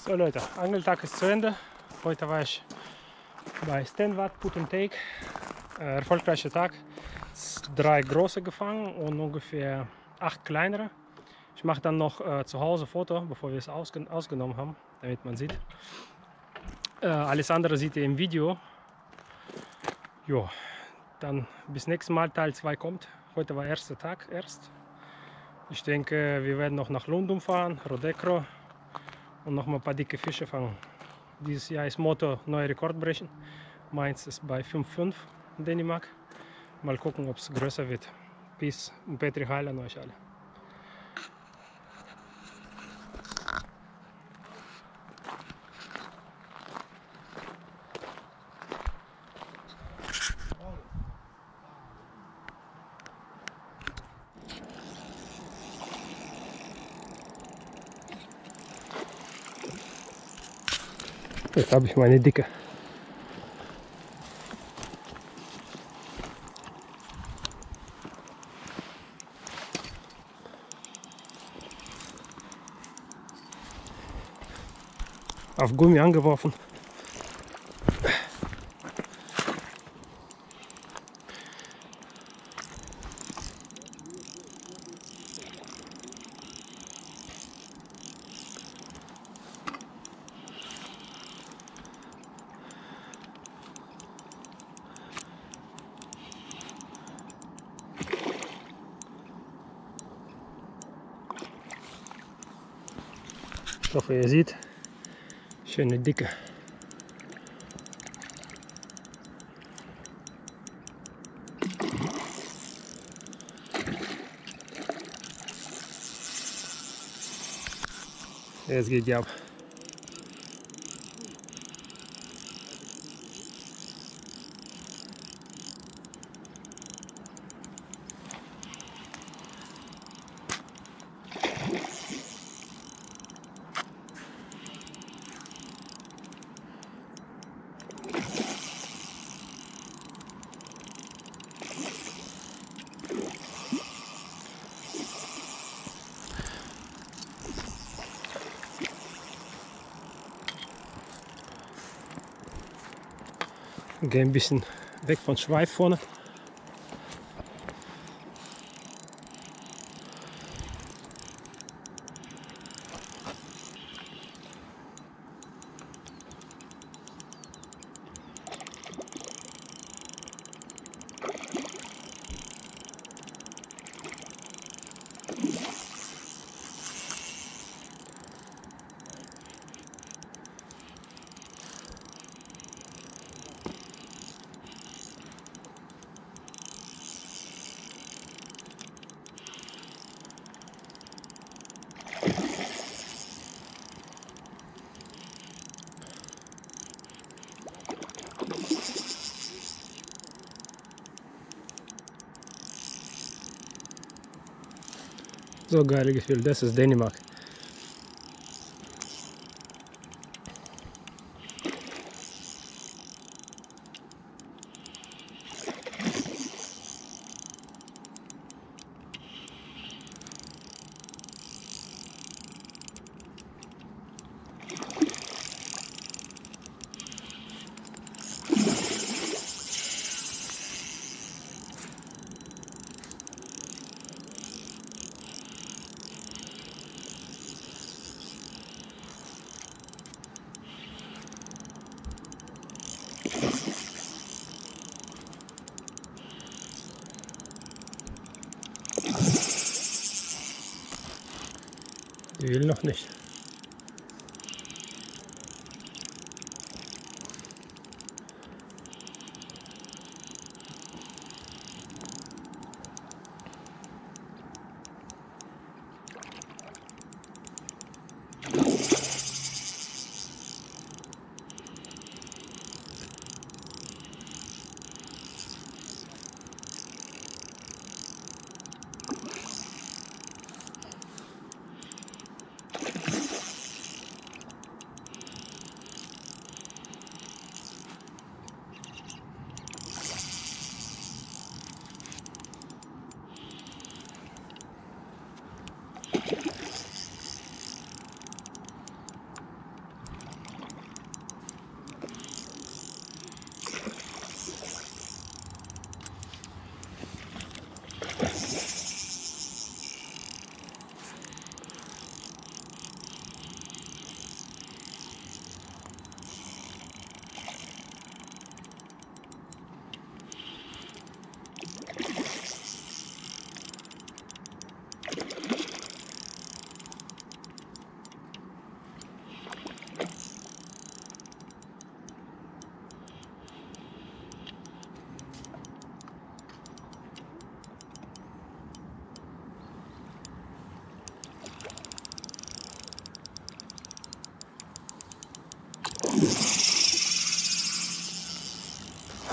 So Leute, Angeltag ist zu Ende. Heute war ich bei Stenwart Put and Take. Erfolgreicher Tag. 3 große gefangen und ungefähr 8 kleinere. Ich mache dann noch zu Hause Foto, bevor wir es ausgenommen haben, damit man sieht. Alles andere seht ihr im Video. Jo, dann bis nächstes Mal, Teil 2 kommt. Heute war erster Tag erst. Ich denke, wir werden noch nach Lundum fahren, Rodekro, und noch mal ein paar dicke Fische fangen. Dieses Jahr ist Motto neue Rekord brechen. Meins ist bei 5,5 in Dänemark. Mal gucken, ob es größer wird. Peace und Petri Heil an euch alle. Jetzt habe ich meine dicke. Auf Gummi angeworfen. Ich hoffe, ihr seht, schöne dicke. Jetzt geht die ab. Gehe ein bisschen weg von Schweif vorne. So geile Gefühl, das ist Dänemark. Die will noch nicht.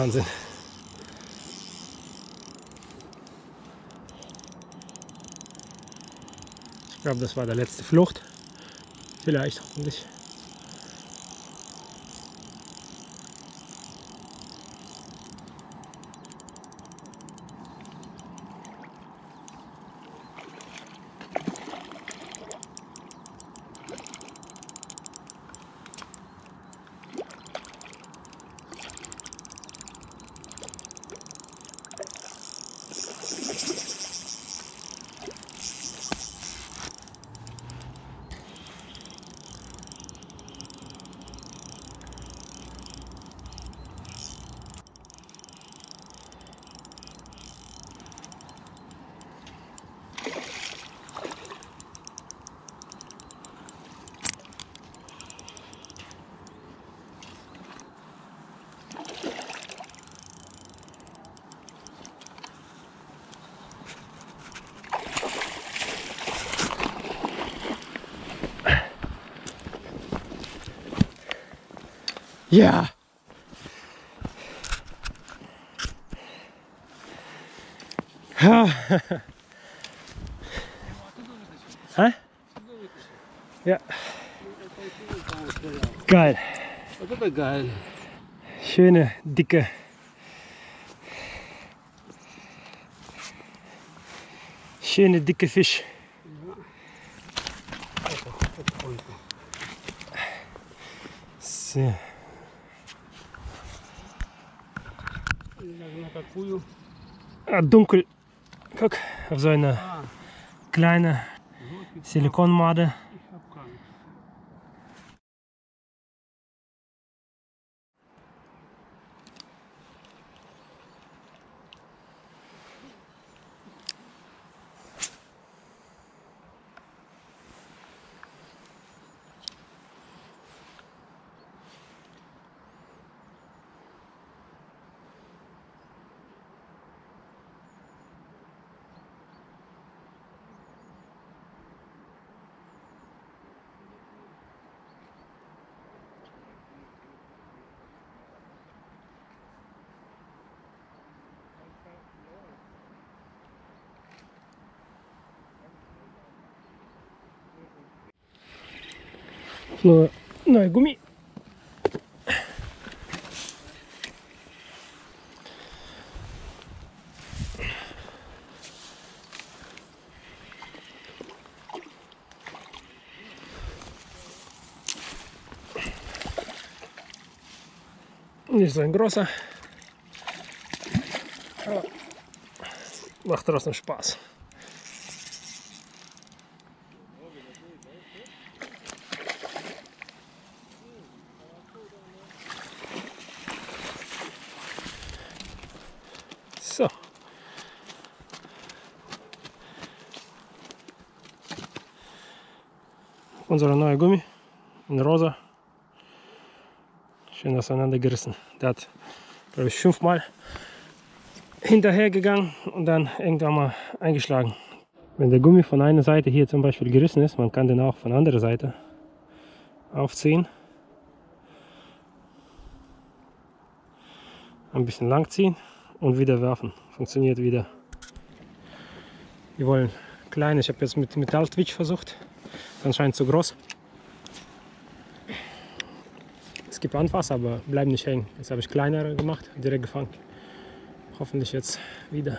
gefahren sind. Ich glaube, das war der letzte Flucht. Vielleicht, hoffentlich. Ja. Ja. Hä? Ja. Geil. Das ist geil. Schöne, dicke. Schöne, dicke Fisch. So. Ah, dunkel. Guck, auf so eine kleine Silikonmade. Nur neue Gummi. Nicht so ein großer, aber macht trotzdem Spaß. So. Unser neuer Gummi in rosa. Schön auseinandergerissen. Der hat, glaube ich, 5-mal hinterher gegangen und dann irgendwann mal eingeschlagen. Wenn der Gummi von einer Seite hier zum Beispiel gerissen ist, man kann den auch von der anderen Seite aufziehen. Ein bisschen lang ziehen und wieder werfen. Funktioniert wieder. Die wollen klein. Ich habe jetzt mit Metall-Twitch versucht. Anscheinend zu groß. Es gibt Anfass, aber bleiben nicht hängen. Jetzt habe ich kleinere gemacht, direkt gefangen. Hoffentlich jetzt wieder.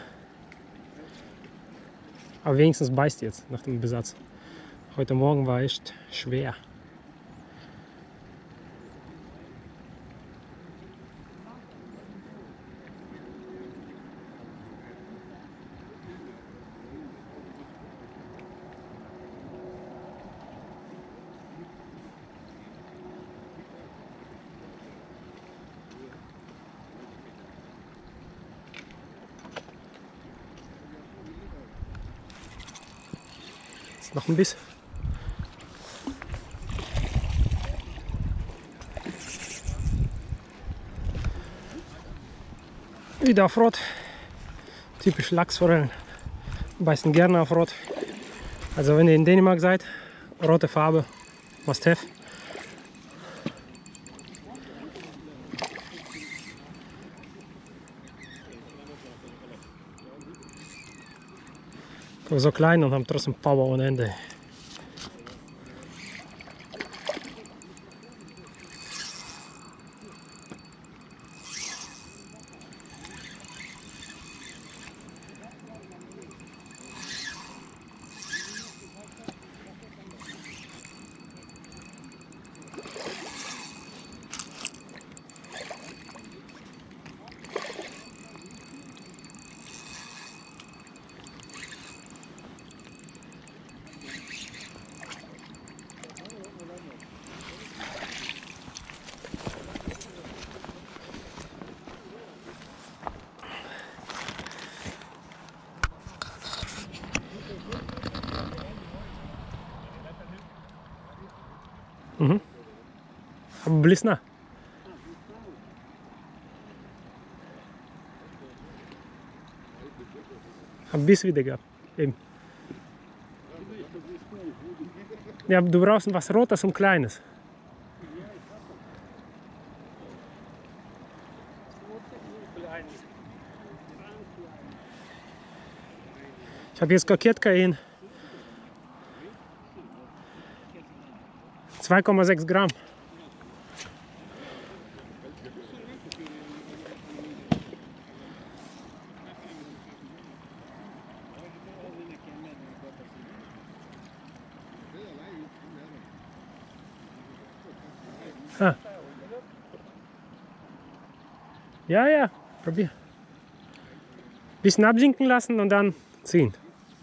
Aber wenigstens beißt jetzt nach dem Besatz. Heute Morgen war echt schwer. Jetzt noch ein Biss. Wieder auf Rot. Typisch Lachsforellen. Beißen gerne auf Rot. Also wenn ihr in Dänemark seid, rote Farbe, must have. So klein und haben trotzdem Power ohne Ende. Mhm. Aber Blissner. Hab Biss wieder gehabt. Eben. Ja, aber du brauchst was Rotes und Kleines. Ich habe jetzt Koketka in 2,6 Gramm. Ah. Ja, ja, probier. Bisschen absinken lassen und dann ziehen.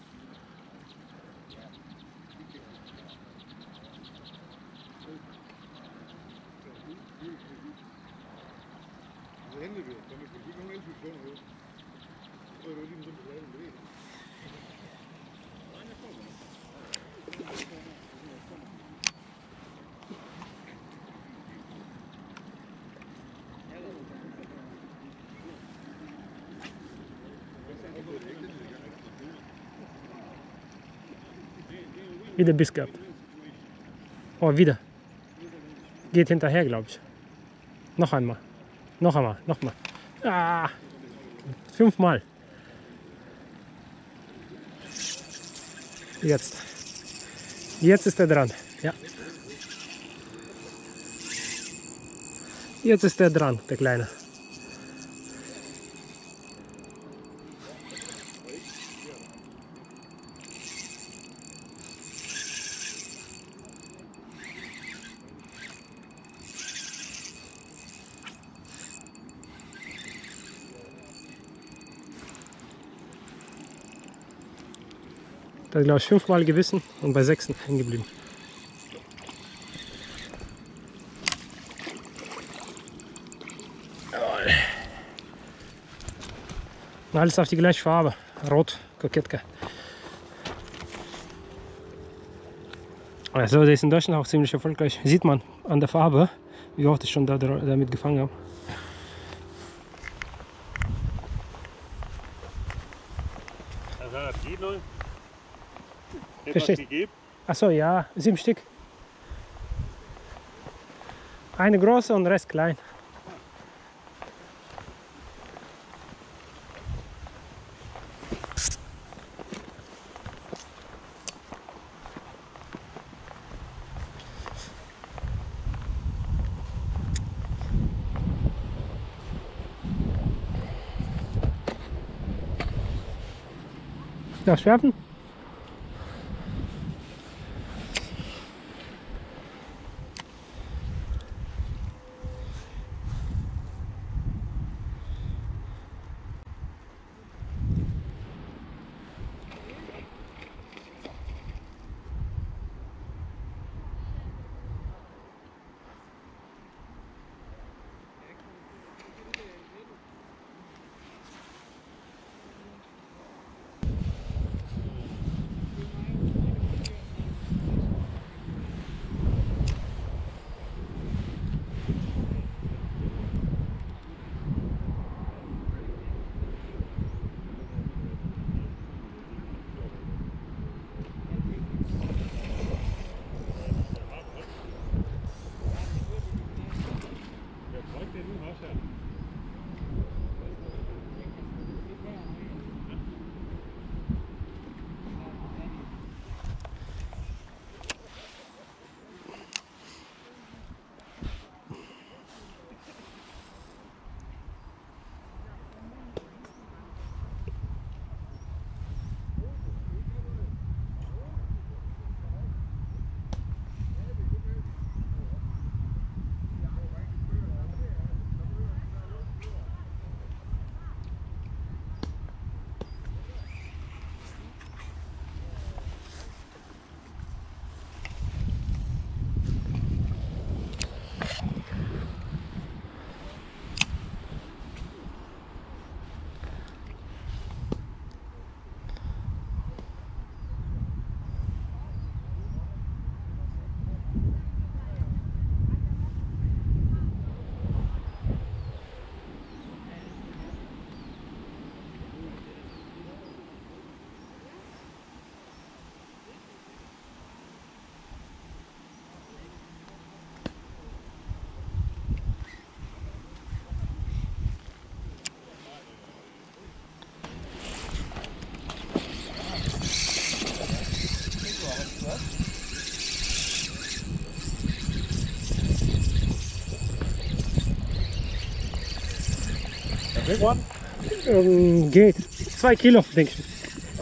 Wieder Biss gehabt. Oh, wieder. Geht hinterher, glaube ich. Noch einmal. Noch einmal. Nochmal. Ah, 5-mal. Jetzt. Jetzt ist er dran. Ja. Jetzt ist er dran, der Kleine. Da hat, glaube ich, 5-mal gebissen und bei 6 hängen geblieben. Alles auf die gleiche Farbe. Rot, Koketka. Also, der ist in Deutschland auch ziemlich erfolgreich. Sieht man an der Farbe, wie oft ich schon damit gefangen habe. Versteht? Achso, ja, 7 Stück. Eine große und der Rest klein. Darfst du werfen? Big one? Geht. 2 Kilo, denke ich.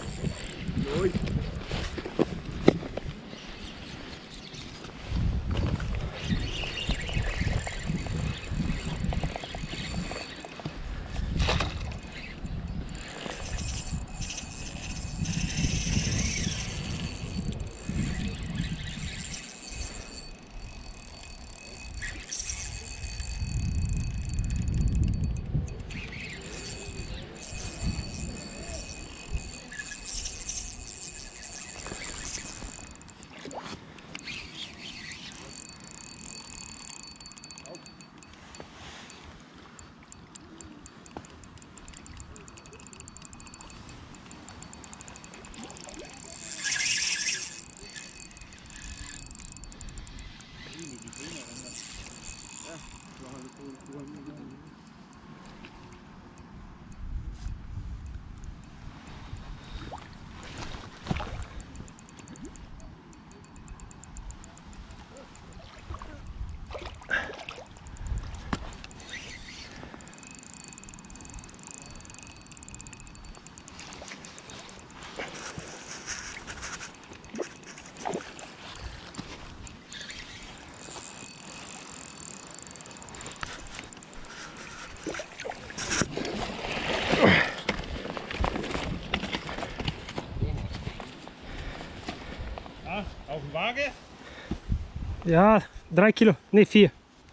Auf dem Waage? Ja, 3 Kilo, ne 4.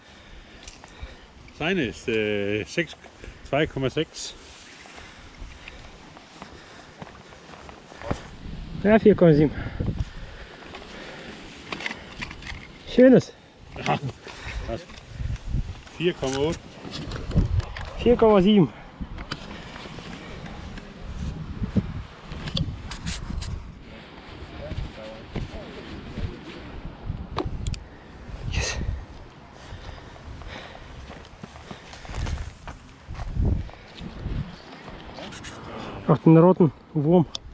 Seine ist 2,6. Ja, 4,7. Schönes. Ja, 4,8. 4,7. Yes. Auf den roten Wurm.